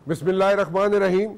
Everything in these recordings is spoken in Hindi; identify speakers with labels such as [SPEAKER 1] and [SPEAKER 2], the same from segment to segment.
[SPEAKER 1] बिस्मिल्लाहिर्रहमानिर्रहीम।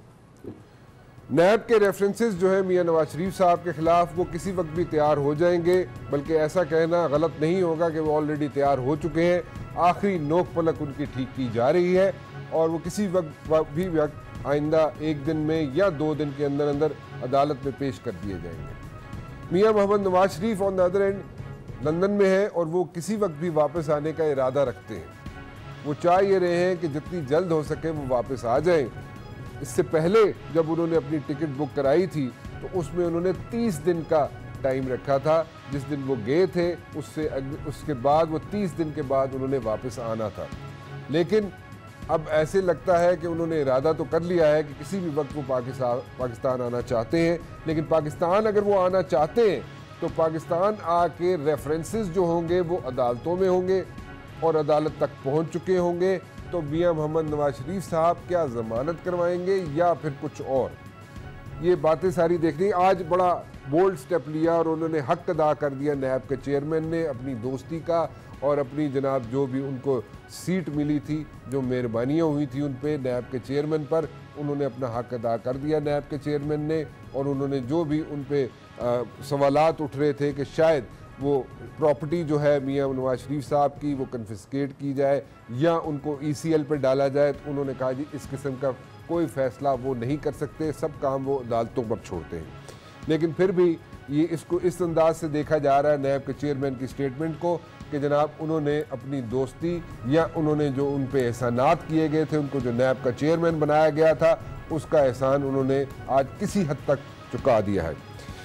[SPEAKER 1] नैब के रेफरेंसेस जो है मियां नवाज शरीफ साहब के ख़िलाफ़ वो किसी वक्त भी तैयार हो जाएंगे, बल्कि ऐसा कहना गलत नहीं होगा कि वो ऑलरेडी तैयार हो चुके हैं। आखिरी नोक पलक उनकी ठीक की जा रही है और वो किसी वक्त आइंदा एक दिन में या 2 दिन के अंदर अंदर अदालत में पेश कर दिए जाएंगे। मियां Mohammad Nawaz Sharif on the other end London में है और वो किसी वक्त भी वापस आने का इरादा रखते हैं। वो चाह ये रहे हैं कि जितनी जल्द हो सके वो वापस आ जाएं। इससे पहले जब उन्होंने अपनी टिकट बुक कराई थी तो उसमें उन्होंने 30 दिन का टाइम रखा था। जिस दिन वो गए थे उसके बाद वो 30 दिन के बाद उन्होंने वापस आना था। लेकिन अब ऐसे लगता है कि उन्होंने इरादा तो कर लिया है कि किसी भी वक्त वो पाकिस्तान आना चाहते हैं। लेकिन पाकिस्तान अगर वो आना चाहते हैं तो पाकिस्तान आके रेफरेंसेस जो होंगे वो अदालतों में होंगे और अदालत तक पहुंच चुके होंगे। तो मियां मोहम्मद नवाज शरीफ साहब क्या ज़मानत करवाएंगे या फिर कुछ और, ये बातें सारी देखनी। आज बड़ा बोल्ड स्टेप लिया और उन्होंने हक अदा कर दिया नैब के चेयरमैन ने अपनी दोस्ती का और अपनी जनाब जो भी उनको सीट मिली थी, जो मेहरबानियाँ हुई थी उन पे नैब के चेयरमैन पर, उन्होंने अपना हक अदा कर दिया नैब के चेयरमैन ने। और उन्होंने जो भी उन पे सवालात उठ रहे थे कि शायद वो प्रॉपर्टी जो है मियां नवाज शरीफ साहब की वो कन्फिस्केट की जाए या उनको ECL पे डाला जाए, तो उन्होंने कहा जी इस किस्म का कोई फ़ैसला वो नहीं कर सकते, सब काम वो अदालतों पर छोड़ते हैं। लेकिन फिर भी ये इसको इस अंदाज से देखा जा रहा है नैब के चेयरमैन की स्टेटमेंट को कि जनाब उन्होंने अपनी दोस्ती या उन्होंने जो उन पे एहसानात किए गए थे, उनको जो नैब का चेयरमैन बनाया गया था उसका एहसान उन्होंने आज किसी हद तक चुका दिया है।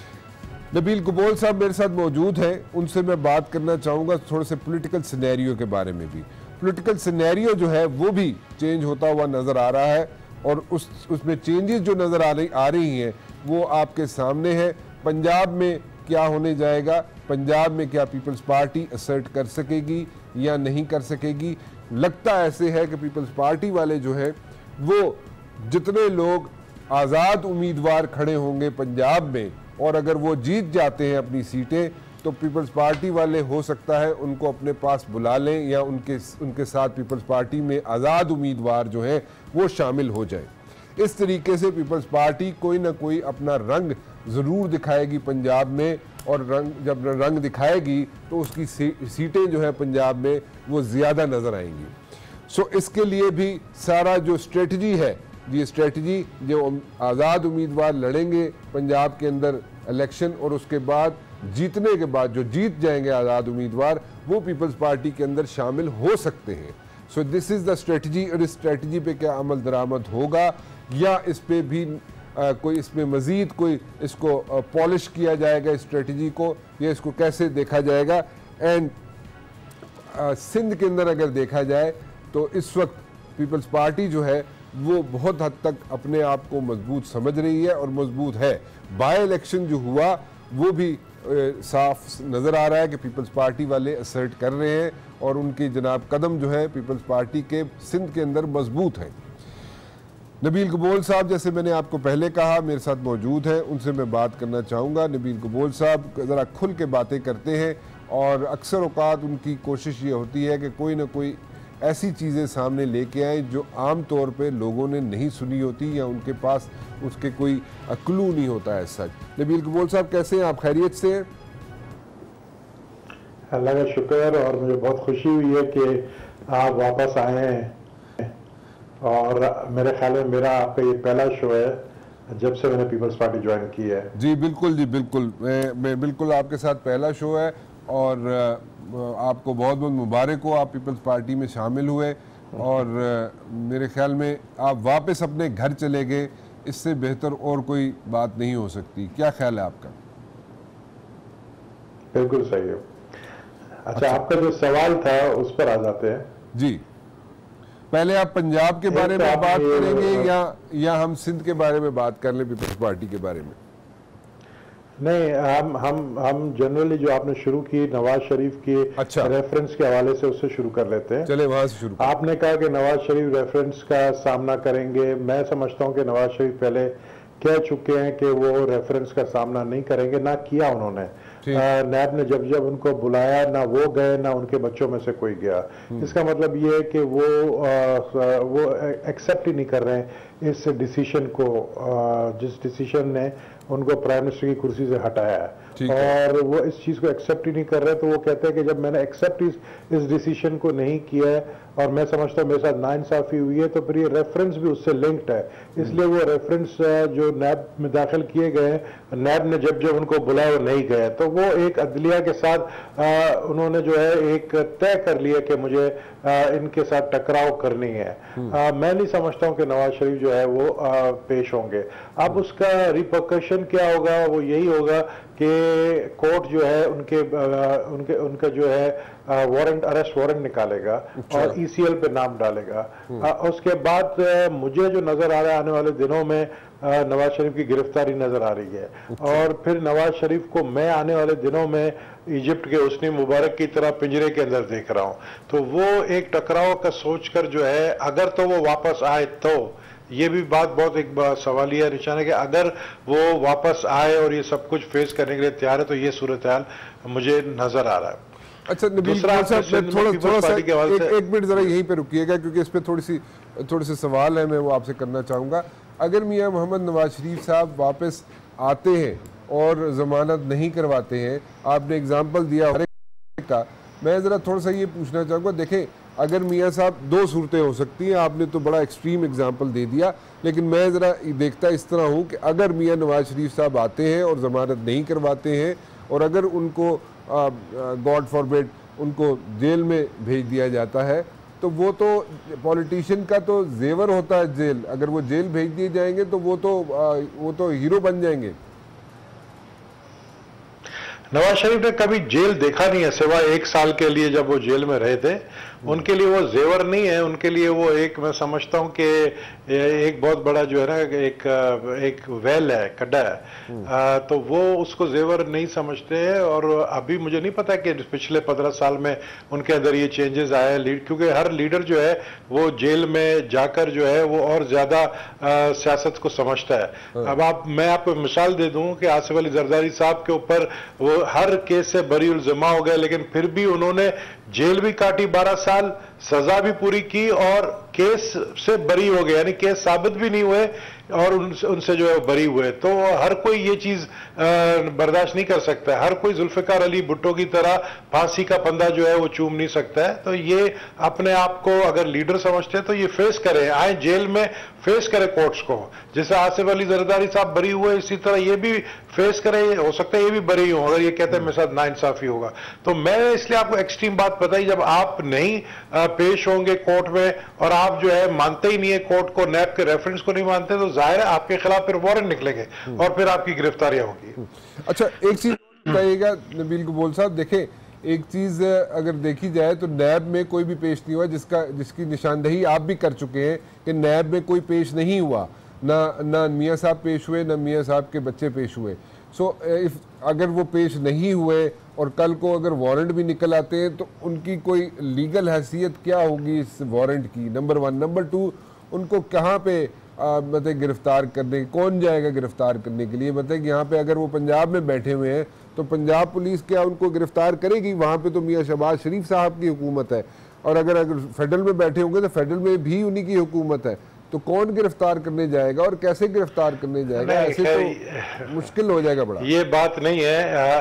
[SPEAKER 1] नबील कबोल साहब मेरे साथ मौजूद हैं, उनसे मैं बात करना चाहूँगा थोड़े से पॉलिटिकल सिनेरियो के बारे में भी। पॉलिटिकल सिनेरियो जो है वो भी चेंज होता हुआ नज़र आ रहा है और उसमें चेंजेस जो नज़र आ रही हैं वो आपके सामने है। पंजाब में क्या होने जाएगा, पंजाब में क्या पीपल्स पार्टी असर्ट कर सकेगी या नहीं कर सकेगी। लगता ऐसे है कि पीपल्स पार्टी वाले जो है वो जितने लोग आज़ाद उम्मीदवार खड़े होंगे पंजाब में और अगर वो जीत जाते हैं अपनी सीटें तो पीपल्स पार्टी वाले हो सकता है उनको अपने पास बुला लें या उनके साथ पीपल्स पार्टी में आज़ाद उम्मीदवार जो हैं वो शामिल हो जाएं। इस तरीके से पीपल्स पार्टी कोई ना कोई अपना रंग ज़रूर दिखाएगी पंजाब में और जब रंग दिखाएगी तो उसकी सीटें जो है पंजाब में वो ज़्यादा नज़र आएंगी। सो इसके लिए भी सारा जो स्ट्रेटजी है, ये स्ट्रेटजी जो आज़ाद उम्मीदवार लड़ेंगे पंजाब के अंदर इलेक्शन और उसके बाद जीतने के बाद जो जीत जाएंगे आज़ाद उम्मीदवार वो पीपल्स पार्टी के अंदर शामिल हो सकते हैं। So this is the strategy. और इस स्ट्रेटजी पे क्या अमल दरामद होगा या इस पे भी कोई इसमें मज़ीद कोई इसको पॉलिश किया जाएगा इस स्ट्रेटजी को, या इसको कैसे देखा जाएगा। एंड सिंध के अंदर अगर देखा जाए तो इस वक्त पीपल्स पार्टी जो है वो बहुत हद तक अपने आप को मजबूत समझ रही है और मजबूत है। बाय इलेक्शन जो हुआ वो भी साफ नज़र आ रहा है कि पीपल्स पार्टी वाले असर्ट कर रहे हैं और उनके जनाब कदम जो है पीपल्स पार्टी के सिंध के अंदर मजबूत हैं। नबील कबोल साहब जैसे मैंने आपको पहले कहा मेरे साथ मौजूद हैं, उनसे मैं बात करना चाहूँगा। नबील कबोल साहब ज़रा खुल के बातें करते हैं और अक्सर औक़ात उनकी कोशिश ये होती है कि कोई ना कोई ऐसी चीज़ें सामने लेके आए जो आम तौर पे लोगों ने नहीं सुनी होती या उनके पास उसके कोई क्लू नहीं होता है सच। नबील कबोल साहब कैसे हैं आप, खैरियत से हैं?
[SPEAKER 2] अल्लाह का शुक्र, और मुझे बहुत खुशी हुई है कि आप वापस आए हैं और मेरे ख्याल में मेरा आपका ये पहला शो है जब से मैंने पीपल्स पार्टी ज्वाइन की है।
[SPEAKER 1] जी बिल्कुल, जी बिल्कुल, मैं बिल्कुल आपके साथ पहला शो है और आपको बहुत बहुत मुबारक हो, आप पीपल्स पार्टी में शामिल हुए और मेरे ख्याल में आप वापस अपने घर चले गए, इससे बेहतर और कोई बात नहीं हो सकती। क्या ख्याल है आपका?
[SPEAKER 2] बिल्कुल सही है। अच्छा, आपका जो सवाल था उस पर आ जाते हैं।
[SPEAKER 1] जी, पहले आप पंजाब के बारे में बात करेंगे या हम सिंध के बारे में बात कर लें, पीपल्स पार्टी के बारे में?
[SPEAKER 2] नहीं, हम जनरली जो आपने शुरू की नवाज शरीफ की रेफरेंस के हवाले से उससे शुरू कर लेते हैं।
[SPEAKER 1] चले वहां से शुरू।
[SPEAKER 2] आपने कहा कि नवाज शरीफ रेफरेंस का सामना करेंगे। मैं समझता हूं कि नवाज शरीफ पहले कह चुके हैं कि वो रेफरेंस का सामना नहीं करेंगे, ना किया उन्होंने। नैब ने जब जब उनको बुलाया, ना वो गए ना उनके बच्चों में से कोई गया। इसका मतलब ये है कि वो एक्सेप्ट ही नहीं कर रहे हैं इस डिसीजन को, जिस डिसीजन ने उनको प्राइम मिनिस्टर की कुर्सी से हटाया है, और वो इस चीज को एक्सेप्ट ही नहीं कर रहे। तो वो कहते हैं कि जब मैंने एक्सेप्ट इस डिसीजन को नहीं किया है और मैं समझता हूँ मेरे साथ नाइंसाफी हुई है, तो फिर ये रेफरेंस भी उससे लिंक्ड है। इसलिए वो रेफरेंस जो नैब में दाखिल किए गए हैं, नैब ने जब जब उनको बुलाया वो नहीं गए, तो वो एक अदलिया के साथ उन्होंने जो है एक तय कर लिया कि मुझे इनके साथ टकराव करनी है। मैं नहीं समझता हूँ कि नवाज शरीफ जो है वो पेश होंगे। अब उसका रिपरकशन क्या होगा, वो यही होगा कि कोर्ट जो है उनका जो है वारंट, अरेस्ट वारंट निकालेगा और ईसीएल पे नाम डालेगा। उसके बाद मुझे जो नजर आ रहा है आने वाले दिनों में नवाज शरीफ की गिरफ्तारी नजर आ रही है, और फिर नवाज शरीफ को मैं आने वाले दिनों में इजिप्ट के हुस्नी मुबारक की तरह पिंजरे के अंदर देख रहा हूं। तो वो एक टकराव का सोचकर जो है, अगर तो वो वापस आए, तो ये भी बात बहुत एक सवालिया निशान है कि अगर वो वापस आए और ये सब कुछ फेस करने के लिए तैयार है, तो ये सूरत हाल मुझे नजर आ रहा है।
[SPEAKER 1] अच्छा नबील साहब, थोड़ा सा एक मिनट जरा यहीं पे रुकिएगा, क्योंकि इस पे थोड़े से सवाल है, मैं वो आपसे करना चाहूँगा। अगर मियाँ मोहम्मद नवाज शरीफ साहब वापस आते हैं और ज़मानत नहीं करवाते हैं, आपने एग्जाम्पल दिया का, मैं ज़रा थोड़ा सा ये पूछना चाहूँगा। देखें, अगर मियाँ साहब, दो सूरतें हो सकती हैं, आपने तो बड़ा एक्सट्रीम एग्जाम्पल दे दिया, लेकिन मैं ज़रा देखता इस तरह हूँ कि अगर मियाँ नवाज शरीफ साहब आते हैं और ज़मानत नहीं करवाते हैं, और अगर उनको गॉड फॉरबिड उनको जेल में भेज दिया जाता है, तो वो तो पॉलिटिशियन का तो जेवर होता है जेल। अगर वो जेल भेज दिए जाएंगे तो वो तो हीरो बन जाएंगे।
[SPEAKER 2] नवाज शरीफ ने कभी जेल देखा नहीं है, सिवाय 1 साल के लिए जब वो जेल में रहे थे। उनके लिए वो जेवर नहीं है, उनके लिए वो एक, मैं समझता हूँ कि एक बहुत बड़ा जो है ना एक वेल है, कड्डा है। तो वो उसको जेवर नहीं समझते हैं। और अभी मुझे नहीं पता कि पिछले 15 साल में उनके अंदर ये चेंजेस आए हैं, क्योंकि हर लीडर जो है वो जेल में जाकर जो है वो और ज्यादा सियासत को समझता है। अब मैं आपको मिसाल दे दूं कि आसिफ अली जरदारी साहब के ऊपर वो हर केस से बरी उल्जमा हो गए, लेकिन फिर भी उन्होंने जेल भी काटी 12 साल, सजा भी पूरी की और केस से बरी हो गए, यानी केस साबित भी नहीं हुए और उनसे जो है बरी हुए। तो हर कोई ये चीज बर्दाश्त नहीं कर सकता है। हर कोई जुल्फिकार अली भुट्टो की तरह फांसी का फंदा जो है वो चूम नहीं सकता है। तो ये अपने आप को अगर लीडर समझते हैं तो ये फेस करें, आए जेल में फेस करें कोर्ट्स को। जैसे आसिफ अली जरदारी साहब बरी हुए, इसी तरह ये भी फेस करें। हो सकता है ये भी बरी हो अगर ये कहते हैं मेरे साथ नाइंसाफी होगा। तो मैं इसलिए आपको एक्सट्रीम बात बताई, जब आप नहीं पेश होंगे कोर्ट में और आप जो है मानते ही नहीं है कोर्ट को, नैब के रेफरेंस को नहीं मानते, तो जाहिर है आपके खिलाफ फिर वारंट निकलेंगे और फिर आपकी गिरफ्तारियां होगी।
[SPEAKER 1] अच्छा, एक चीज बताइएगा नबील कबूल साहब, देखें एक चीज अगर देखी जाए तो नैब में कोई भी पेश नहीं हुआ, जिसकी निशानदही आप भी कर चुके हैं कि नैब में कोई पेश नहीं हुआ, ना मियाँ साहब पेश हुए, ना मियाँ साहब के बच्चे पेश हुए। सो अगर वो पेश नहीं हुए और कल को अगर वारंट भी निकल आते हैं तो उनकी कोई लीगल हैसियत क्या होगी इस वारंट की, नंबर 1। नंबर 2, उनको कहाँ पे मतलब गिरफ्तार करने, कौन जाएगा गिरफ्तार करने के लिए? मतलब यहाँ पे अगर वो पंजाब में बैठे हुए हैं तो पंजाब पुलिस क्या उनको गिरफ्तार करेगी? वहाँ पे तो मियाँ शहबाज शरीफ साहब की हुकूमत है, और अगर फेडरल में बैठे होंगे तो फेडरल में भी उन्हीं की हुकूमत है। तो कौन गिरफ्तार करने जाएगा और कैसे गिरफ्तार करने जाएगा? ऐसे तो मुश्किल हो जाएगा बड़ा।
[SPEAKER 2] ये बात नहीं है।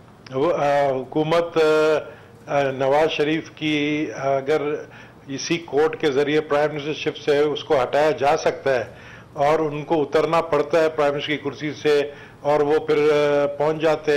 [SPEAKER 2] हुकूमत नवाज शरीफ की अगर इसी कोर्ट के जरिए प्राइम मिनिस्टरशिप से उसको हटाया जा सकता है और उनको उतरना पड़ता है प्राइम मिनिस्टर की कुर्सी से, और वो फिर पहुंच जाते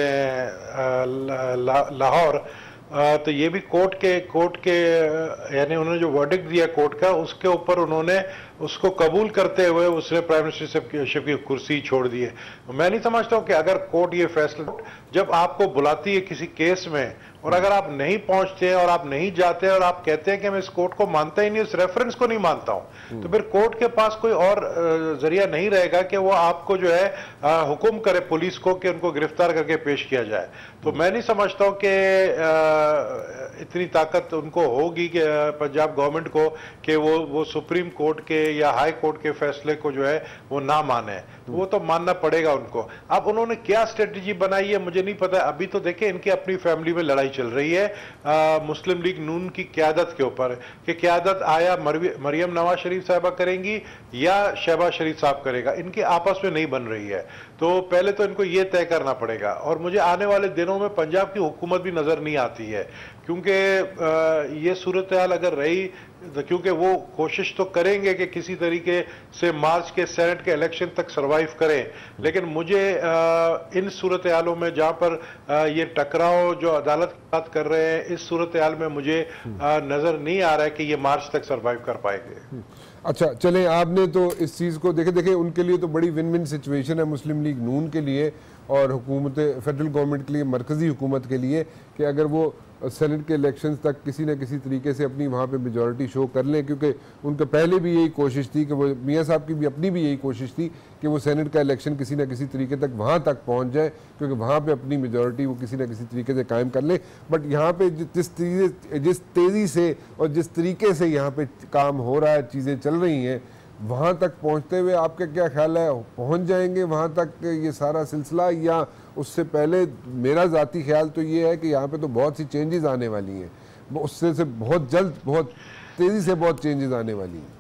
[SPEAKER 2] हैं लाहौर, तो ये भी कोर्ट के यानी उन्होंने जो वर्डिक्ट दिया कोर्ट का, उसके ऊपर उन्होंने उसको कबूल करते हुए उसने प्राइम मिनिस्टरशिप की कुर्सी छोड़ दी है। मैं नहीं समझता हूँ कि अगर कोर्ट ये फैसला, जब आपको बुलाती है किसी केस में और अगर आप नहीं पहुंचते हैं और आप नहीं जाते हैं और आप कहते हैं कि मैं इस कोर्ट को मानता ही नहीं, इस रेफरेंस को नहीं मानता हूं, तो फिर कोर्ट के पास कोई और जरिया नहीं रहेगा कि वो आपको जो है हुक्म करे पुलिस को कि उनको गिरफ्तार करके पेश किया जाए। तो मैं नहीं समझता हूं कि इतनी ताकत उनको होगी कि पंजाब गवर्नमेंट को कि वो सुप्रीम कोर्ट के या हाई कोर्ट के फैसले को जो है वो ना माने, वो तो मानना पड़ेगा उनको। अब उन्होंने क्या स्ट्रेटजी बनाई है मुझे नहीं पता। अभी तो देखें इनकी अपनी फैमिली में लड़ाई चल रही है मुस्लिम लीग नून की क्यादत के ऊपर, कि क्यादत आया मरियम नवाज शरीफ साहबा करेंगी या शहबाज शरीफ साहब करेगा, इनकी आपस में नहीं बन रही है। तो पहले तो इनको ये तय करना पड़ेगा। और मुझे आने वाले दिनों में पंजाब की हुकूमत भी नजर नहीं आती है, क्योंकि ये सूरत हाल अगर रही, क्योंकि वो कोशिश तो करेंगे कि किसी तरीके से मार्च के सेनेट के इलेक्शन तक सरवाइव करें, लेकिन मुझे इन सूरत हालों में जहां पर ये टकराव जो अदालत की बात कर रहे हैं, इस सूरत हाल में मुझे नजर नहीं आ रहा है कि ये मार्च तक सरवाइव कर पाएंगे।
[SPEAKER 1] अच्छा चलें, आपने तो इस चीज़ को देखे उनके लिए तो बड़ी विन विन सिचुएशन है मुस्लिम लीग नून के लिए और हुकूमत फेडरल गवर्नमेंट के लिए, मरकज़ी हुकूमत के लिए, कि अगर वो सेनेट के इलेक्शंस तक किसी न किसी तरीके से अपनी वहाँ पे मेजॉरिटी शो कर लें, क्योंकि उनका पहले भी यही कोशिश थी कि वो मियाँ साहब की भी अपनी भी यही कोशिश थी कि वो सेनेट का इलेक्शन किसी न किसी तरीके तक वहाँ तक पहुँच जाए, क्योंकि वहाँ पे अपनी मेजॉरिटी वो किसी न किसी तरीके से कायम कर ले। बट यहाँ पे जिस तेज़ी से और जिस तरीके से यहाँ पे काम हो रहा है, चीज़ें चल रही हैं, वहाँ तक पहुँचते हुए आपका क्या ख्याल है, पहुँच जाएंगे वहाँ तक ये सारा सिलसिला, या उससे पहले? मेरा ज़ाती ख्याल तो ये है कि यहाँ पे तो बहुत सी चेंजेस आने वाली हैं, उससे से बहुत जल्द, बहुत तेज़ी से बहुत चेंजेस आने वाली हैं।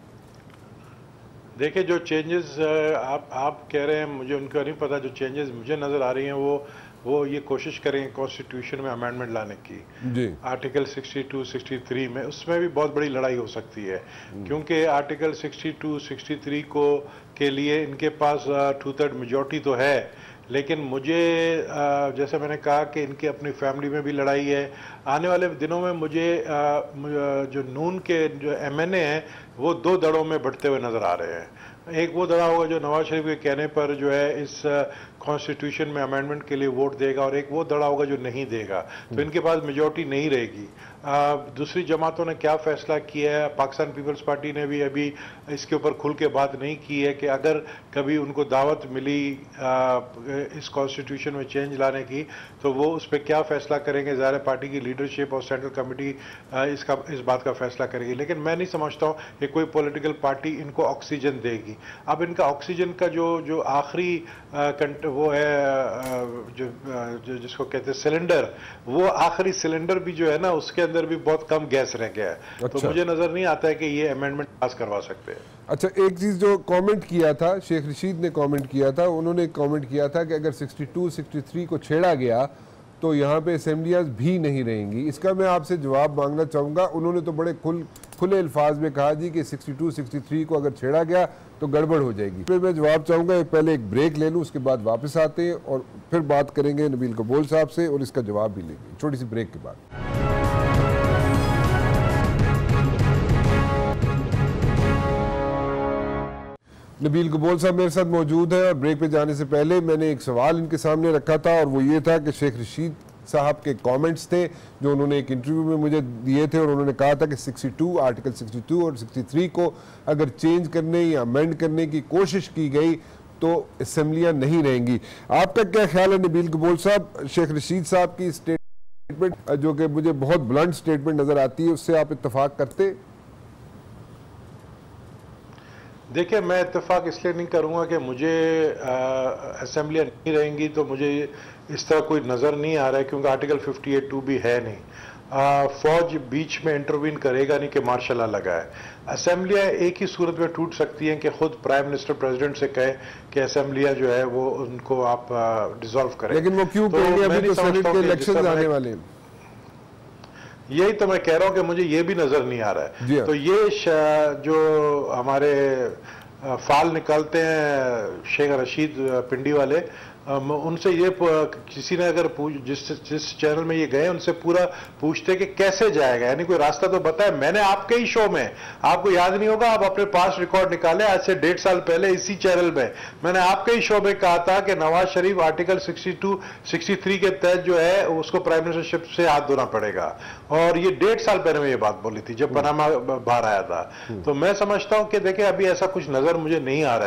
[SPEAKER 2] देखिए जो चेंजेस आप कह रहे हैं, मुझे उनका नहीं पता। जो चेंजेस मुझे नज़र आ रही हैं वो ये कोशिश करेंगे कॉन्स्टिट्यूशन में अमेंडमेंट लाने की जी। आर्टिकल 62, 63 में, उसमें भी बहुत बड़ी लड़ाई हो सकती है, क्योंकि आर्टिकल 62, 63 के लिए इनके पास 2/3 मेजॉरिटी तो है, लेकिन मुझे जैसे मैंने कहा कि इनकी अपनी फैमिली में भी लड़ाई है। आने वाले दिनों में मुझे जो नून के जो MNA हैं वो 2 दड़ों में बढ़ते हुए नज़र आ रहे हैं। एक वो दड़ा होगा जो नवाज शरीफ के कहने पर जो है इस कॉन्स्टिट्यूशन में अमेंडमेंट के लिए वोट देगा, और एक वो दड़ा होगा जो नहीं देगा। तो इनके पास मेजॉरिटी नहीं रहेगी। दूसरी जमातों ने क्या फैसला किया है, पाकिस्तान पीपल्स पार्टी ने भी अभी इसके ऊपर खुल के बात नहीं की है कि अगर कभी उनको दावत मिली इस कॉन्स्टिट्यूशन में चेंज लाने की तो वो उस पर क्या फैसला करेंगे। ज़ाहिर पार्टी की लीडरशिप और सेंट्रल कमेटी इस बात का फैसला करेगी, लेकिन मैं नहीं समझता हूँ कि कोई पॉलिटिकल पार्टी इनको ऑक्सीजन देगी। अब इनका ऑक्सीजन का जो आखिरी वो है जो जिसको कहते हैं सिलेंडर, वो आखिरी सिलेंडर भी जो है ना, उसके अंदर भी बहुत कम गैस रह गया है। अच्छा। तो मुझे नजर नहीं आता है कि ये अमेंडमेंट पास करवा सकते हैं।
[SPEAKER 1] अच्छा, एक चीज जो कमेंट किया था, शेख रशीद ने कमेंट किया था, उन्होंने कमेंट किया था कि अगर 62, 63 को छेड़ा गया तो यहाँ पे असेंबलियाँ भी नहीं रहेंगी। इसका मैं आपसे जवाब मांगना चाहूँगा। उन्होंने तो बड़े खुले अल्फाज में कहा जी कि 62, 63 को अगर छेड़ा गया तो गड़बड़ हो जाएगी। फिर मैं जवाब चाहूँगा, पहले एक ब्रेक ले लूँ, उसके बाद वापस आते हैं और फिर बात करेंगे नबील कबूल साहब से और इसका जवाब भी लेंगे छोटी सी ब्रेक के बाद। नबील कबूल साहब मेरे साथ मौजूद है और ब्रेक पे जाने से पहले मैंने एक सवाल इनके सामने रखा था और वो ये था कि शेख रशीद साहब के कमेंट्स थे जो उन्होंने एक इंटरव्यू में मुझे दिए थे और उन्होंने कहा था कि 62, आर्टिकल 62 और 63 को अगर चेंज करने या अमेंड करने की कोशिश की गई तो असेंबलियाँ नहीं रहेंगी। आपका क्या ख्याल है नबील कबूल साहब, शेख रशीद साहब की स्टेटमेंट जो कि मुझे बहुत ब्लंट स्टेटमेंट नज़र आती है, उससे आप इत्तफाक करते?
[SPEAKER 2] देखिए, मैं इत्तेफाक इसलिए नहीं करूंगा कि मुझे असेंबलियाँ नहीं रहेंगी तो मुझे इस तरह कोई नज़र नहीं आ रहा है, क्योंकि आर्टिकल 58(2) भी है नहीं। फौज बीच में इंटरवीन करेगा नहीं कि मार्शल लॉ लगा है। असेंबलियाँ एक ही सूरत में टूट सकती हैं कि खुद प्राइम मिनिस्टर प्रेसिडेंट से कहे कि असेंबलियाँ जो है वो उनको आप डिसॉल्व करें।
[SPEAKER 1] लेकिन वो क्यों कहेंगे, अभी तो सेनेट के इलेक्शंस आने वाले हैं।
[SPEAKER 2] यही तो मैं कह रहा हूं कि मुझे ये भी नजर नहीं आ रहा है। तो ये जो हमारे फाल निकालते हैं शेख रशीद पिंडी वाले, उनसे ये किसी ने अगर जिस चैनल में ये गए उनसे पूरा पूछते कि कैसे जाएगा, यानी कोई रास्ता तो बताए। मैंने आपके ही शो में, आपको याद नहीं होगा, आप अपने पास रिकॉर्ड निकाले, आज से 1.5 साल पहले इसी चैनल में मैंने आपके ही शो में कहा था कि नवाज शरीफ आर्टिकल 62, 63 के तहत जो है उसको प्राइम मिनिस्टरशिप से हाथ धोना पड़ेगा। और ये 1.5 साल पहले मैं ये बात बोली थी जब पनामा बाहर आया था। तो मैं समझता हूं कि देखिए अभी ऐसा कुछ नजर मुझे नहीं आ रहा है।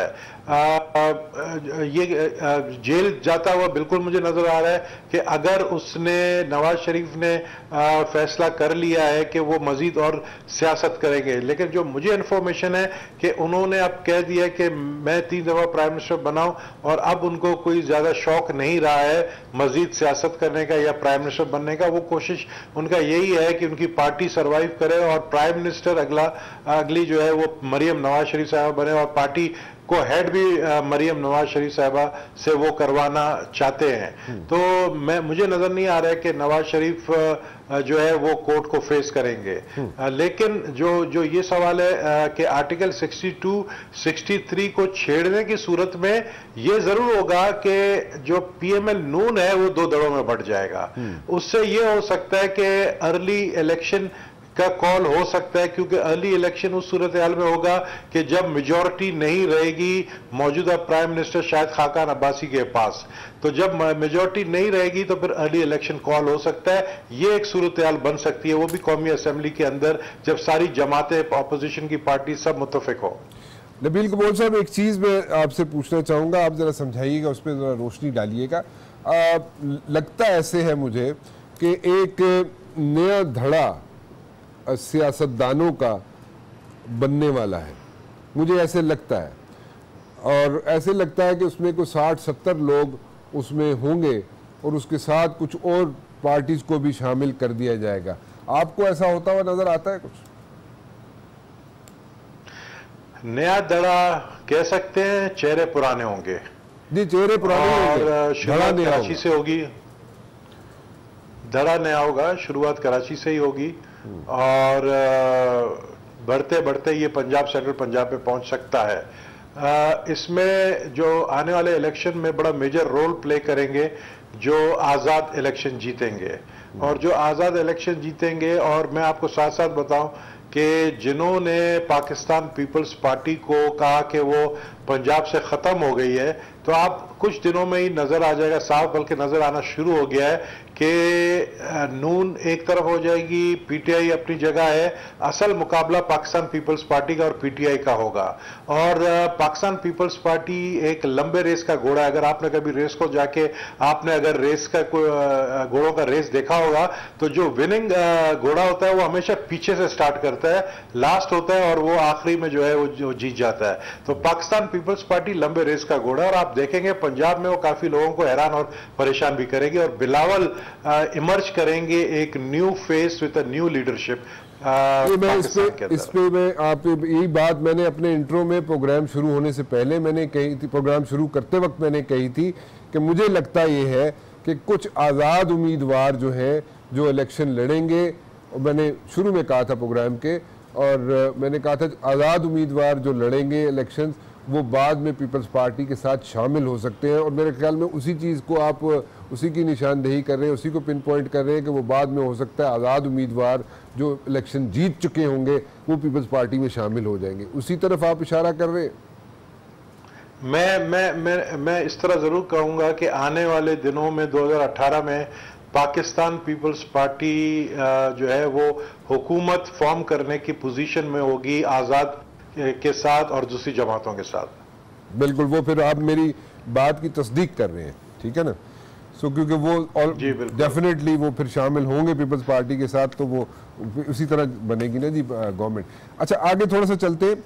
[SPEAKER 2] ये जेल जाता हुआ बिल्कुल मुझे नजर आ रहा है कि अगर उसने नवाज शरीफ ने फैसला कर लिया है कि वो मजीद और सियासत करेंगे, लेकिन जो मुझे इंफॉर्मेशन है कि उन्होंने अब कह दिया कि मैं 3 दफा प्राइम मिनिस्टर बनाऊं और अब उनको कोई ज्यादा शौक नहीं रहा है मजीद सियासत करने का या प्राइम मिनिस्टर बनने का। वो कोशिश उनका यही है कि उनकी पार्टी सरवाइव करे और प्राइम मिनिस्टर अगली जो है वो मरियम नवाज शरीफ साहब बने और पार्टी को हेड भी मरियम नवाज शरीफ साहबा से वो करवाना चाहते हैं। तो मुझे नजर नहीं आ रहा है कि नवाज शरीफ जो है वो कोर्ट को फेस करेंगे। लेकिन जो ये सवाल है कि आर्टिकल 62, 63 को छेड़ने की सूरत में ये जरूर होगा कि जो पीएमएल नून है वो 2 दड़ों में बढ़ जाएगा। उससे ये हो सकता है कि अर्ली इलेक्शन का कॉल हो सकता है, क्योंकि अर्ली इलेक्शन उस सूरत हाल में होगा कि जब मेजॉरिटी नहीं रहेगी मौजूदा प्राइम मिनिस्टर शायद खाकान अब्बासी के पास, तो जब मेजॉरिटी नहीं रहेगी तो फिर अर्ली इलेक्शन कॉल हो सकता है। ये एक सूरत हाल बन सकती है, वो भी कौमी असेंबली के अंदर जब सारी जमातें अपोजिशन की पार्टी सब मुत्तफिक हो।
[SPEAKER 1] नबील कबूल साहब, एक चीज़ मैं आपसे पूछना चाहूँगा, आप ज़रा समझाइएगा, उस पर ज़रा रोशनी डालिएगा। लगता ऐसे है मुझे कि एक नया धड़ा सियासतदानों का बनने वाला है, मुझे ऐसे लगता है, और ऐसे लगता है कि उसमें कोई 60-70 लोग उसमें होंगे और उसके साथ कुछ और पार्टीज को भी शामिल कर दिया जाएगा। आपको ऐसा होता हुआ नजर आता है? कुछ
[SPEAKER 2] नया धड़ा कह सकते हैं, चेहरे पुराने होंगे
[SPEAKER 1] जी, चेहरे पुराने
[SPEAKER 2] और शुरुआत कराची से होगी। धड़ा नया होगा, शुरुआत कराची से ही होगी और बढ़ते बढ़ते ये पंजाब, सेंट्रल पंजाब में पहुंच सकता है। इसमें जो आने वाले इलेक्शन में बड़ा मेजर रोल प्ले करेंगे जो आज़ाद इलेक्शन जीतेंगे, और जो आज़ाद इलेक्शन जीतेंगे, और मैं आपको साथ साथ बताऊं कि जिन्होंने पाकिस्तान पीपल्स पार्टी को कहा कि वो पंजाब से ख़त्म हो गई है, तो आप कुछ दिनों में ही नज़र आ जाएगा, साफ बल्कि नज़र आना शुरू हो गया है कि नून एक तरफ हो जाएगी, पीटीआई अपनी जगह है। असल मुकाबला पाकिस्तान पीपल्स पार्टी का और पीटीआई का होगा। और पाकिस्तान पीपल्स पार्टी एक लंबे रेस का घोड़ा है। अगर आपने कभी रेस को जाके आपने अगर रेस का घोड़ों का रेस देखा होगा, तो जो विनिंग घोड़ा होता है वो हमेशा पीछे से स्टार्ट करता है, लास्ट होता है और वो आखिरी में जो है वो जो जीत जाता है। तो पाकिस्तान पीपल्स पार्टी लंबे रेस का घोड़ा, और आप देखेंगे पंजाब में वो काफी लोगों को हैरान और परेशान भी करेगी, और बिलावल इमर्ज करेंगे एक new face with a new leadership.
[SPEAKER 1] इस पे मैं आप यही बात मैंने अपने इंट्रो में प्रोग्राम शुरू होने से पहले मैंने कही थी, प्रोग्राम शुरू करते वक्त मैंने कही थी कि मुझे लगता ये है कि कुछ आज़ाद उम्मीदवार जो हैं जो इलेक्शन लड़ेंगे, और मैंने शुरू में कहा था प्रोग्राम के, और मैंने कहा था आज़ाद उम्मीदवार जो लड़ेंगे इलेक्शंस वो बाद में पीपल्स पार्टी के साथ शामिल हो सकते हैं। और मेरे ख्याल में उसी चीज़ को आप उसी की निशानदेही कर रहे हैं, उसी को पिन पॉइंट कर रहे हैं कि वो बाद में हो सकता है आज़ाद उम्मीदवार जो इलेक्शन जीत चुके होंगे वो पीपल्स पार्टी में शामिल हो जाएंगे। उसी तरफ आप इशारा कर रहे हैं?
[SPEAKER 2] मैं इस तरह ज़रूर कहूँगा कि आने वाले दिनों में 2018 में पाकिस्तान पीपल्स पार्टी जो है वो हुकूमत फॉर्म करने की पोजीशन में होगी आज़ाद के साथ और दूसरी जमातों के साथ।
[SPEAKER 1] बिल्कुल, वो फिर आप मेरी बात की तस्दीक कर रहे हैं, ठीक है ना? सो क्योंकि वो डेफिनेटली वो फिर शामिल होंगे पीपल्स पार्टी के साथ, तो वो उसी तरह बनेगी ना जी गवर्नमेंट। अच्छा, आगे थोड़ा सा चलते,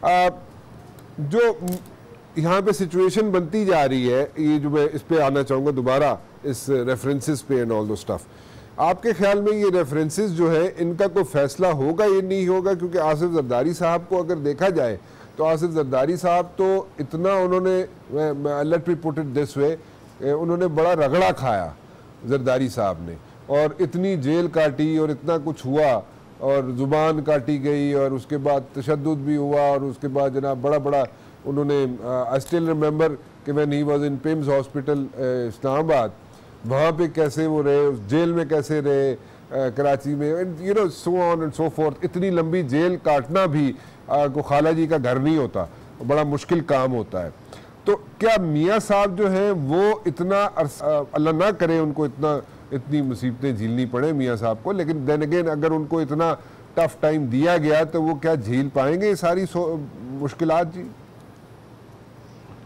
[SPEAKER 1] जो यहाँ पे सिचुएशन बनती जा रही है, ये जो मैं इस पे आना चाहूँगा दोबारा, इस रेफरेंसेस पे एंड ऑल दो स्टफ, आपके ख्याल में ये रेफरेंसेस जो है इनका कोई फैसला होगा ये नहीं होगा? क्योंकि आसिफ जरदारी साहब को अगर देखा जाए तो आसिफ जरदारी साहब तो इतना उन्होंने, let me put it this way, उन्होंने बड़ा रगड़ा खाया जरदारी साहब ने, और इतनी जेल काटी और इतना कुछ हुआ और ज़ुबान काटी गई, और उसके बाद तशद्दुद भी हुआ, और उसके बाद जनाब बड़ा बड़ा उन्होंने, आई स्टिल रिमेंबर कि when he was in PIMS hospital Islamabad, वहाँ पे कैसे वो रहे, उस जेल में कैसे रहे कराची में, you know so on and so forth. इतनी लंबी जेल काटना भी को खाला जी का घर नहीं होता, बड़ा मुश्किल काम होता है। तो क्या मियाँ साहब जो हैं वो इतना, अल्लाह ना करे उनको इतनी मुसीबतें झेलनी पड़े मियाँ साहब को, लेकिन देन अगेन अगर उनको इतना टफ टाइम दिया गया तो वो क्या झेल पाएंगे ये सारी मुश्किलात? जी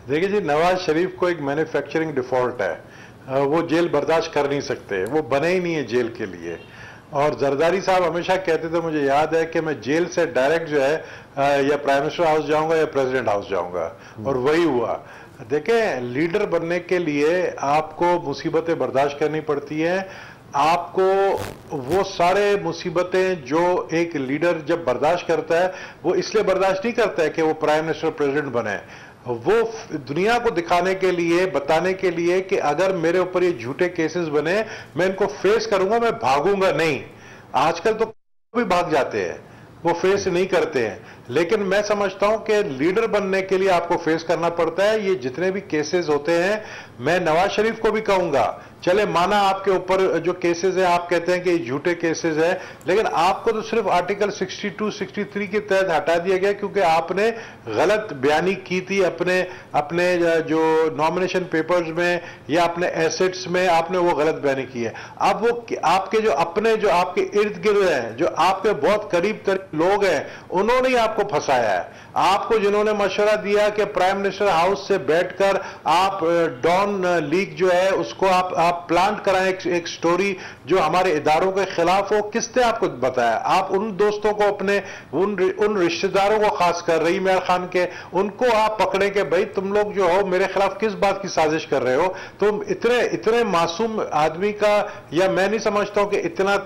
[SPEAKER 2] देखिए जी, नवाज शरीफ को एक मैन्युफैक्चरिंग डिफॉल्ट है, वो जेल बर्दाश्त कर नहीं सकते, वो बने ही नहीं है जेल के लिए। और जरदारी साहब हमेशा कहते थे, मुझे याद है कि मैं जेल से डायरेक्ट जो है या प्राइम मिनिस्टर हाउस जाऊंगा या प्रेसिडेंट हाउस जाऊंगा, और वही हुआ। देखें, लीडर बनने के लिए आपको मुसीबतें बर्दाश्त करनी पड़ती हैं। आपको वो सारे मुसीबतें जो एक लीडर जब बर्दाश्त करता है, वो इसलिए बर्दाश्त नहीं करता है कि वो प्राइम मिनिस्टर प्रेसिडेंट बने, वो दुनिया को दिखाने के लिए, बताने के लिए कि अगर मेरे ऊपर ये झूठे केसेस बने, मैं इनको फेस करूंगा, मैं भागूंगा नहीं। आजकल तो भी भाग जाते हैं, वो फेस नहीं करते हैं। लेकिन मैं समझता हूं कि लीडर बनने के लिए आपको फेस करना पड़ता है। ये जितने भी केसेस होते हैं, मैं नवाज शरीफ को भी कहूंगा, चले माना आपके ऊपर जो केसेस है, आप कहते हैं कि झूठे केसेस है, लेकिन आपको तो सिर्फ आर्टिकल 62, 63 के तहत हटा दिया गया क्योंकि आपने गलत बयानी की थी अपने अपने जो नॉमिनेशन पेपर्स में या अपने एसेट्स में, आपने वो गलत बयानी की है। अब वो आपके जो आपके इर्द गिर्द हैं, जो आपके बहुत करीब लोग हैं, उन्होंने ही आपको फंसाया है। आपको जिन्होंने मशवरा दिया कि प्राइम मिनिस्टर हाउस से बैठकर आप डॉन लीग जो है उसको आप प्लांट कराएं, एक स्टोरी जो हमारे इदारों के खिलाफ हो, किसने आपको बताया? आप उन दोस्तों को, अपने उन रिश्तेदारों को, खासकर रहीम यार खान के, उनको आप पकड़े कि भाई तुम लोग जो हो मेरे खिलाफ किस बात की साजिश कर रहे हो। तो इतने मासूम आदमी का, या मैं नहीं समझता हूं कि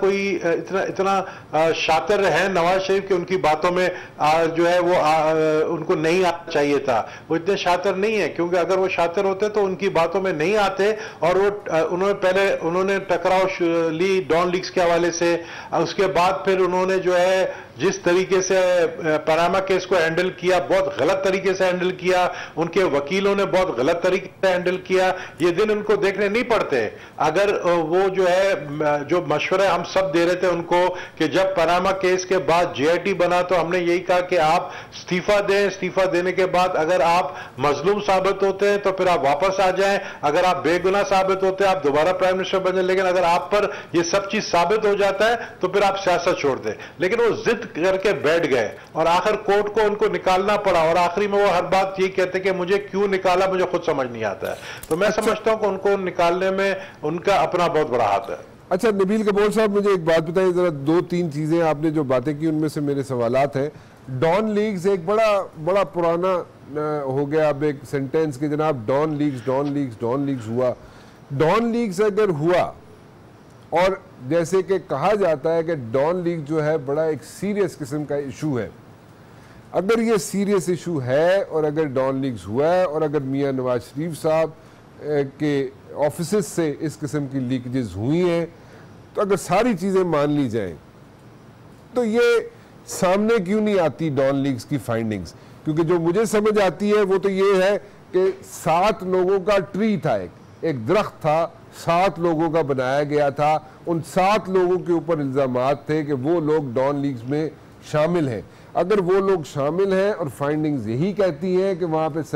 [SPEAKER 2] इतना शातिर है नवाज शरीफ कि उनकी बातों में जो है वो उनको नहीं आना चाहिए था। वो इतने शातिर नहीं है, क्योंकि अगर वो शातिर होते तो उनकी बातों में नहीं आते। और वो उन्होंने टकराव ली डॉन लीग्स के हवाले से, उसके बाद फिर उन्होंने जो है जिस तरीके से पनामा केस को हैंडल किया, बहुत गलत तरीके से हैंडल किया, उनके वकीलों ने बहुत गलत तरीके से हैंडल किया। ये दिन उनको देखने नहीं पड़ते। अगर वो जो है जो मशवरे हम सब दे रहे थे उनको कि जब पनामा केस के बाद JIT बना तो हमने यही कहा कि आप इस्तीफा दें, इस्तीफा देने के बाद अगर आप मजलूम साबित होते हैं तो फिर आप वापस आ जाएं, अगर आप बेगुनाह साबित होते हैं आप दोबारा प्राइम मिनिस्टर बन जाए, लेकिन अगर आप पर ये सब चीज साबित हो जाता है तो फिर आप सियासत छोड़ दें। लेकिन वो जिद करके बैठ गए और आखिर कोर्ट को उनको निकालना पड़ा, और आखिरी में वो हर बात ये कहते कि मुझे क्यों निकाला, मुझे खुद समझ नहीं आता है। तो मैं समझता हूं कि उनको निकालने में उनका अपना बहुत बड़ा हाथ है।
[SPEAKER 1] अच्छा नबील कपूर साहब, मुझे एक बात बताइए जरा, 2-3 चीजें आपने जो बातें की उनमें से मेरे सवालात हैं। डॉन लीग्स एक बड़ा पुराना हो गया अब एक सेंटेंस कि जनाब डॉन लीग्स हुआ। डॉन लीग्स अगर हुआ, और जैसे कि कहा जाता है कि डॉन लीग जो है बड़ा एक सीरियस किस्म का इशू है, अगर ये सीरियस इशू है और अगर डॉन लीग्स हुआ है और अगर मियां नवाज शरीफ साहब के ऑफिस से इस किस्म की लीकेजेस हुई हैं, तो अगर सारी चीज़ें मान ली जाएं तो ये सामने क्यों नहीं आती डॉन लीग्स की फाइंडिंग्स? क्योंकि जो मुझे समझ आती है वो तो ये है कि 7 लोगों का ट्री था, एक दरख्त था, 7 लोगों का बनाया गया था, उन 7 लोगों के ऊपर इल्ज़ामात थे कि वो लोग डॉन लीग्स में शामिल हैं। अगर वो लोग शामिल हैं और फाइंडिंग्स यही कहती हैं कि वहाँ पे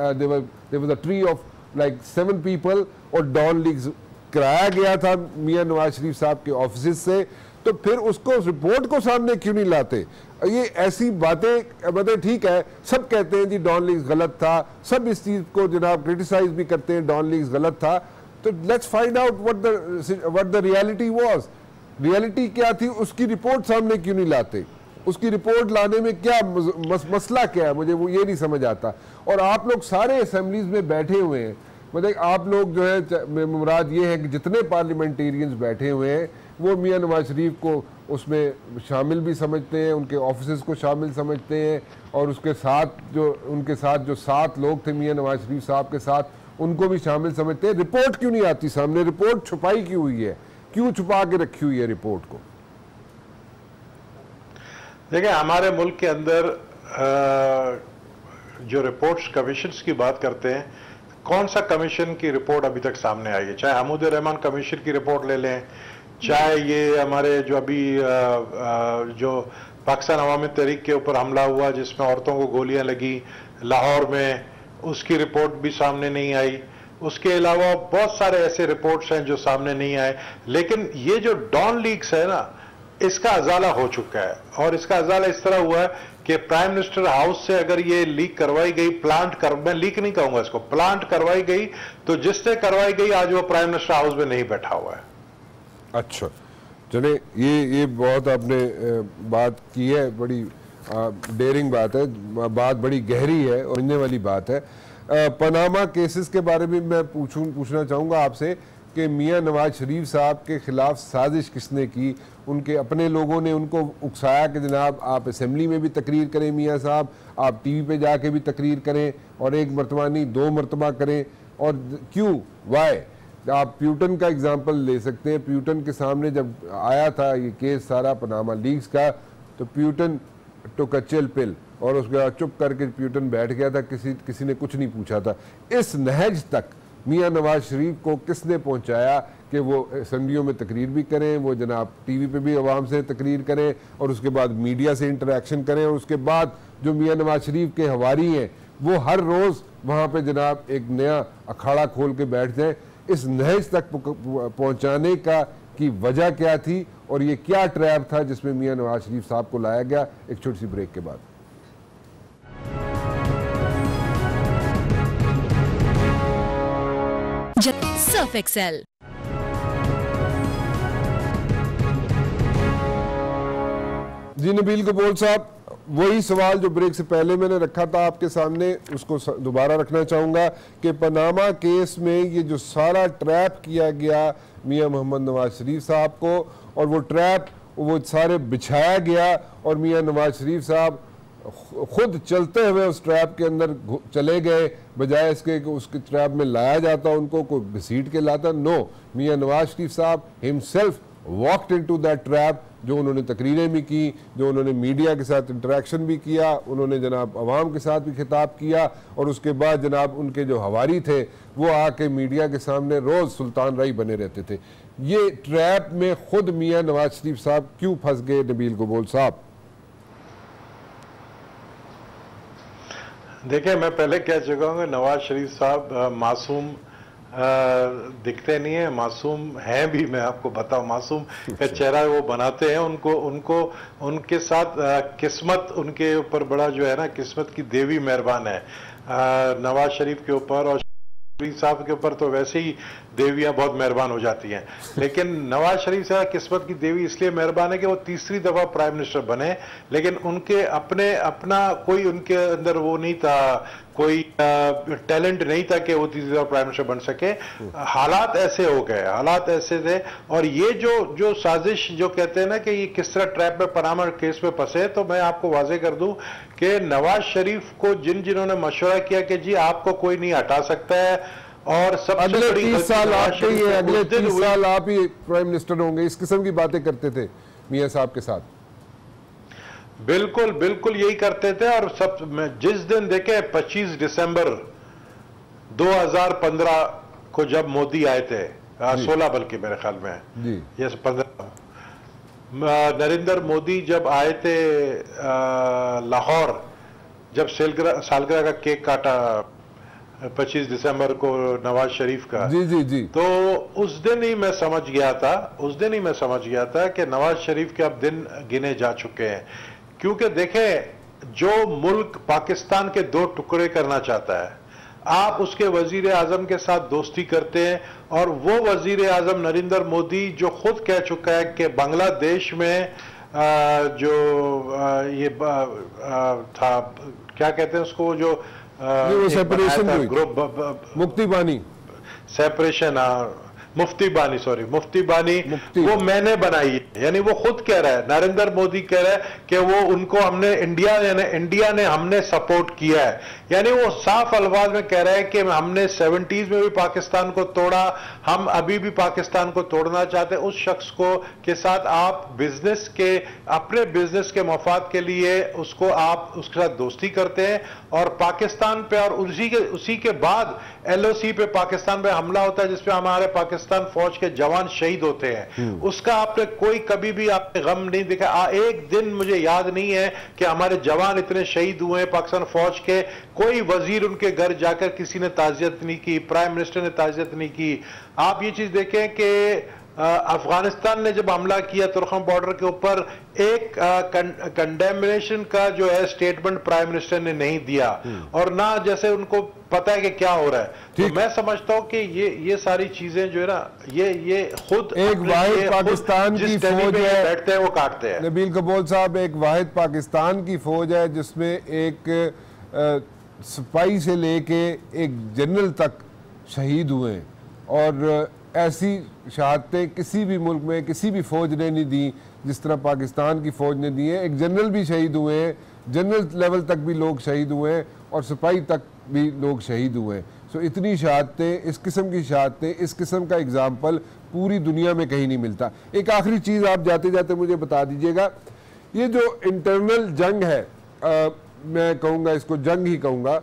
[SPEAKER 1] 7 ट्री ऑफ लाइक 7 पीपल और डॉन लीग्स कराया गया था मियां नवाज शरीफ साहब के ऑफिस से, तो फिर उसको रिपोर्ट को सामने क्यों नहीं लाते? ये ऐसी बातें, मतलब ठीक है, सब कहते हैं जी डॉन लीग्स गलत था, सब इस चीज़ को जनाब क्रिटिसाइज भी करते हैं डॉन लीग्स गलत था, तो let's find out what the reality was. Reality क्या थी, उसकी रिपोर्ट सामने क्यों नहीं लाते? उसकी रिपोर्ट लाने में क्या मसला क्या है, मुझे वो ये नहीं समझ आता। और आप लोग सारे असेंबलीज में बैठे हुए हैं, मतलब आप लोग जो है, मुराद ये है कि जितने पार्लियामेंटेरियंस बैठे हुए हैं वो मियां नवाज शरीफ को उसमें शामिल भी समझते हैं, उनके ऑफिस को शामिल समझते हैं, और उसके साथ उनके साथ जो 7 लोग थे मियां नवाज शरीफ साहब के साथ, उनको भी शामिल समझते हैं। रिपोर्ट क्यों नहीं आती सामने? रिपोर्ट छुपाई क्यों हुई है? क्यों छुपा के रखी हुई है रिपोर्ट को?
[SPEAKER 2] देखिए, हमारे मुल्क के अंदर जो रिपोर्ट्स कमीशंस की बात करते हैं, कौन सा कमीशन की रिपोर्ट अभी तक सामने आई है? चाहे हमूद रहमान कमीशन की रिपोर्ट ले लें, चाहे ये हमारे जो अभी जो पाकिस्तान अवामी तहरीक के ऊपर हमला हुआ जिसमें औरतों को गोलियां लगी लाहौर में, उसकी रिपोर्ट भी सामने नहीं आई। उसके अलावा बहुत सारे ऐसे रिपोर्ट्स हैं जो सामने नहीं आए। लेकिन ये जो डॉन लीग्स है ना, इसका अजाला हो चुका है। और इसका अजाला इस तरह हुआ है कि प्राइम मिनिस्टर हाउस से अगर ये लीक करवाई गई, मैं लीक नहीं कहूंगा इसको, प्लांट करवाई गई, तो जिससे करवाई गई आज वो प्राइम मिनिस्टर हाउस में नहीं बैठा हुआ है।
[SPEAKER 1] अच्छा, चले, ये बहुत आपने बात की है, बड़ी डेयरिंग बात है, बात बड़ी गहरी है और समझने वाली बात है। पनामा केसेस के बारे में मैं पूछना चाहूँगा आपसे कि मियां नवाज शरीफ साहब के खिलाफ साजिश किसने की? उनके अपने लोगों ने उनको उकसाया कि जनाब आप असेंबली में भी तकरीर करें, मियां साहब आप टीवी पे जाके भी तकरीर करें, और एक मरतबा नहीं 2 मरतबा करें, और क्यों, वाई? आप प्यूटन का एग्जाम्पल ले सकते हैं। प्यूटन के सामने जब आया था ये केस सारा पनामा लीक्स का, तो Putin took a chill pill, और उसके बाद चुप करके प्यूटन बैठ गया था, किसी ने कुछ नहीं पूछा था। इस नहज तक मियां नवाज शरीफ को किसने पहुंचाया कि वो असेंबलियों में तकरीर भी करें, वो जनाब टीवी पे भी आवाम से तकरीर करें, और उसके बाद मीडिया से इंटरेक्शन करें, और उसके बाद जो मियां नवाज शरीफ के हवारी हैं वो हर रोज़ वहाँ पे जनाब एक नया अखाड़ा खोल के बैठ जाए? इस नहज तक पहुँचाने का की वजह क्या थी, और ये क्या ट्रैप था जिसमें मियां नवाज शरीफ साहब को लाया गया? एक छोटी सी ब्रेक के बाद।
[SPEAKER 3] Surf Excel.
[SPEAKER 1] जी नबील कबूल साहब, वही सवाल जो ब्रेक से पहले मैंने रखा था आपके सामने, उसको दोबारा रखना चाहूँगा कि पनामा केस में ये जो सारा ट्रैप किया गया मियां मोहम्मद नवाज शरीफ साहब को, और वो ट्रैप वो सारे बिछाया गया, और मियां नवाज शरीफ साहब खुद चलते हुए उस ट्रैप के अंदर चले गए, बजाय इसके कि उसके ट्रैप में लाया जाता, उनको कोई घसीट के लाता। नो, मियां नवाज शरीफ साहब himself walked into that trap, जो उन्होंने तकरीरें भी की, जो उन्होंने मीडिया के साथ इंटरेक्शन भी किया, उन्होंने जनाब अवाम के साथ भी खिताब किया, और उसके बाद जनाब उनके जो हवारी थे वो आके मीडिया के सामने रोज़ सुल्तान राई बने रहते थे। ये ट्रैप में खुद मियां नवाज शरीफ साहब क्यों फंस गए नबील कबूल साहब?
[SPEAKER 2] देखिए, मैं पहले कह चुका हूँ नवाज शरीफ साहब मासूम दिखते नहीं है, मासूम हैं भी। मैं आपको बताऊं, मासूम का चेहरा वो बनाते हैं, उनको उनके साथ किस्मत उनके ऊपर बड़ा जो है ना, किस्मत की देवी मेहरबान है नवाज शरीफ के ऊपर, और शरीफ साहब के ऊपर तो वैसे ही देवियां बहुत मेहरबान हो जाती हैं, लेकिन नवाज शरीफ साहब किस्मत की देवी इसलिए मेहरबान है कि वो तीसरी दफा प्राइम मिनिस्टर बने, लेकिन उनके अपना कोई उनके अंदर वो नहीं था, कोई टैलेंट नहीं था कि वो तीसरी दफा प्राइम मिनिस्टर बन सके। हालात ऐसे हो गए, हालात ऐसे थे। और ये जो साजिश जो कहते हैं ना कि ये किस तरह ट्रैप में पनामा केस में फंसे, तो मैं आपको वाजे कर दूं कि नवाज शरीफ को जिन्होंने मशवरा किया कि जी आपको कोई नहीं हटा सकता है, और सबसे
[SPEAKER 1] अगले 30 साल आप ही, अगले 30 साल आप ही प्राइम मिनिस्टर होंगे, इस किस्म की बातें करते थे मियां साहब के साथ।
[SPEAKER 2] बिल्कुल बिल्कुल यही करते थे। और जिस दिन देखे 25 दिसंबर 2015 को जब मोदी आए थे, 16 बल्कि मेरे ख्याल में, ये 15, नरेंद्र मोदी जब आए थे लाहौर, जब सालगिरह का केक काटा 25 दिसंबर को नवाज शरीफ का, जी, तो उस दिन ही मैं समझ गया था कि नवाज शरीफ के अब दिन गिने जा चुके हैं। क्योंकि देखें, जो मुल्क पाकिस्तान के 2 टुकड़े करना चाहता है, आप उसके वजीर आजम के साथ दोस्ती करते हैं, और वो वजीर आजम नरेंद्र मोदी जो खुद कह चुका है कि बांग्लादेश में जो ये था, क्या कहते हैं उसको, जो
[SPEAKER 1] सेपरेशन ग्रुप, मुफ्ती बानी,
[SPEAKER 2] सेपरेशन, मुफ्ती बानी वो मैंने बनाई है। यानी वो खुद कह रहा है, नरेंद्र मोदी कह रहा है कि वो उनको इंडिया ने हमने सपोर्ट किया है। यानी वो साफ अल्फाज में कह रहा है कि हमने 70s में भी पाकिस्तान को तोड़ा, हम अभी भी पाकिस्तान को तोड़ना चाहते हैं। उस शख्स को के साथ आप अपने बिजनेस के मफाद के लिए उसके साथ दोस्ती करते हैं, और पाकिस्तान पे, और उसी के बाद LOC पे पाकिस्तान पे हमला होता है, जिसपे हमारे पाकिस्तान फौज के जवान शहीद होते हैं। उसका आपने कभी भी आपने गम नहीं दिखा। एक दिन मुझे याद नहीं है कि हमारे जवान इतने शहीद हुए हैं पाकिस्तान फौज के, कोई वजीर उनके घर जाकर किसी ने ताजियत नहीं की, प्राइम मिनिस्टर ने ताजियत नहीं की। आप ये चीज देखें कि अफगानिस्तान ने जब हमला किया तुर्खम बॉर्डर के ऊपर, एक कंडेमनेशन का जो है स्टेटमेंट प्राइम मिनिस्टर ने नहीं दिया, और ना जैसे उनको पता है कि क्या हो रहा है। तो मैं समझता हूं कि ये सारी चीजें जो है ना, ये खुद
[SPEAKER 1] एक वाहिद पाकिस्तान की फौज है,
[SPEAKER 2] बैठते हैं वो काटते हैं।
[SPEAKER 1] नबील कबोल साहब, एक वाहिद पाकिस्तान की फौज है जिसमें एक सिपाही से लेके एक जनरल तक शहीद हुए, और ऐसी शहादतें किसी भी मुल्क में किसी भी फौज ने नहीं दी जिस तरह पाकिस्तान की फौज ने दी है। एक जनरल भी शहीद हुए हैं, जनरल लेवल तक भी लोग शहीद हुए हैं, और सिपाही तक भी लोग शहीद हुए हैं। सो इतनी शहादतें, इस किस्म की शहादतें, इस किस्म का एग्जाम्पल पूरी दुनिया में कहीं नहीं मिलता। एक आखिरी चीज़ आप जाते जाते मुझे बता दीजिएगा, ये जो इंटरनल जंग है, मैं कहूँगा इसको जंग ही कहूँगा,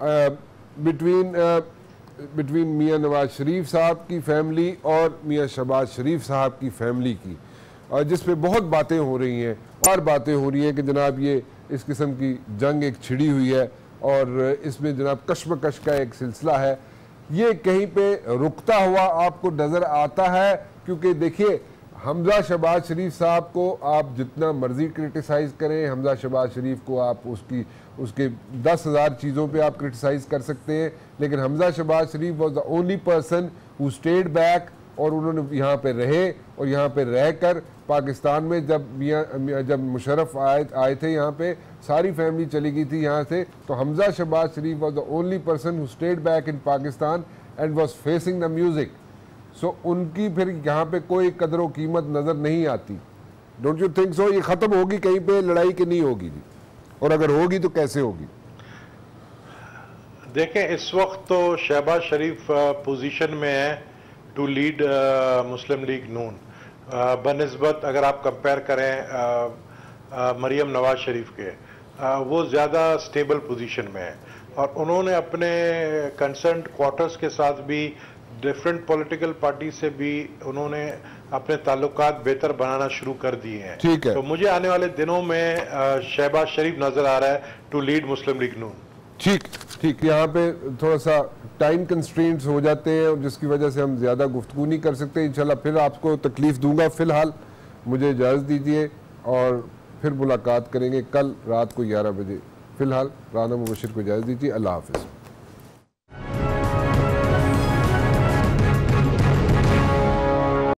[SPEAKER 1] बिटवीन मियाँ नवाज शरीफ साहब की फैमिली और मियाँ शहबाज शरीफ साहब की फैमिली की, जिस पे बहुत बातें हो रही हैं और बातें हो रही हैं कि जनाब ये इस किस्म की जंग एक छिड़ी हुई है और इसमें जनाब कश्मकश का एक सिलसिला है। ये कहीं पे रुकता हुआ आपको नज़र आता है? क्योंकि देखिए, हमजा शहबाज शरीफ साहब को आप जितना मर्जी क्रिटिसाइज़ करें, हमजा शहबाज शरीफ को आप उसके 10,000 चीज़ों पे आप क्रिटिसाइज़ कर सकते हैं, लेकिन Hamza Shahbaz Sharif was the only person who stayed back, और उन्होंने यहाँ पे रहे, और यहाँ पे रहकर पाकिस्तान में जब मुशर्रफ आए थे यहाँ पे, सारी फैमिली चली गई थी यहाँ से, तो Hamza Shahbaz Sharif was the only person who stayed back in Pakistan and was facing the music. So उनकी फिर यहाँ पे कोई कदर कीमत नज़र नहीं आती। Don't you think so? ये ख़त्म होगी कहीं पे लड़ाई की नहीं होगी जी, और अगर होगी तो कैसे होगी?
[SPEAKER 2] देखें, इस वक्त तो शहबाज शरीफ पोजीशन में है to lead Muslim League Noon, बनिस्बत अगर आप कंपेयर करें मरियम नवाज शरीफ के, वो ज़्यादा स्टेबल पोजीशन में है, और उन्होंने अपने कंसर्न क्वार्टर्स के साथ भी, डिफरेंट पॉलिटिकल पार्टी से भी उन्होंने अपने ताल्लुकात बेहतर बनाना शुरू कर दिए हैं।
[SPEAKER 1] ठीक है,
[SPEAKER 2] तो मुझे आने वाले दिनों में शहबाज शरीफ नजर आ रहा है to lead Muslim League Noon.
[SPEAKER 1] ठीक, यहाँ पे थोड़ा सा टाइम कंस्ट्रेंट्स हो जाते हैं जिसकी वजह से हम ज़्यादा गुफ्तगू नहीं कर सकते। इंशाल्लाह फिर आपको तकलीफ़ दूंगा। फ़िलहाल मुझे इजाज़त दीजिए और फिर मुलाकात करेंगे कल रात को 11 बजे। फ़िलहाल राना मुबशिर को इजाज़त दीजिए। अल्लाह हाफ़िज़।